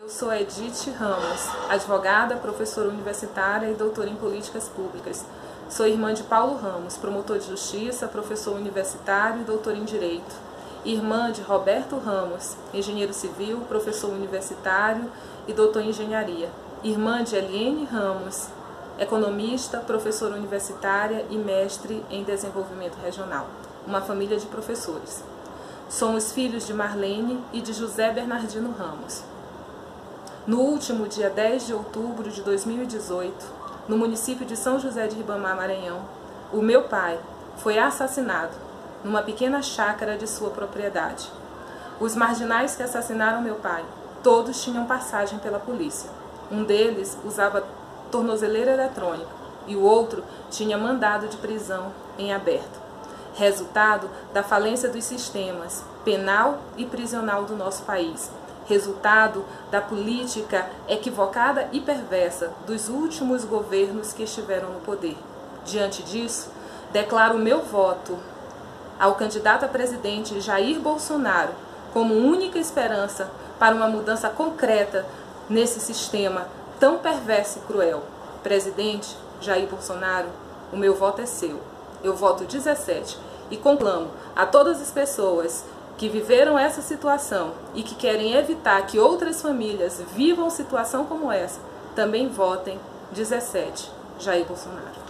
Eu sou Edith Ramos, advogada, professora universitária e doutora em políticas públicas. Sou irmã de Paulo Ramos, promotor de justiça, professor universitário e doutor em direito. Irmã de Roberto Ramos, engenheiro civil, professor universitário e doutor em engenharia. Irmã de Eliene Ramos, economista, professora universitária e mestre em desenvolvimento regional. Uma família de professores. Somos filhos de Marlene e de José Bernardino Ramos. No último dia 10 de outubro de 2018, no município de São José de Ribamar, Maranhão, o meu pai foi assassinado numa pequena chácara de sua propriedade. Os marginais que assassinaram meu pai, todos tinham passagem pela polícia. Um deles usava tornozeleira eletrônica e o outro tinha mandado de prisão em aberto. Resultado da falência dos sistemas penal e prisional do nosso país. Resultado da política equivocada e perversa dos últimos governos que estiveram no poder. Diante disso, declaro o meu voto ao candidato a presidente Jair Bolsonaro como única esperança para uma mudança concreta nesse sistema tão perverso e cruel. Presidente Jair Bolsonaro, o meu voto é seu. Eu voto 17 e conclamo a todas as pessoas que viveram essa situação e que querem evitar que outras famílias vivam situação como essa, também votem 17 Jair Bolsonaro.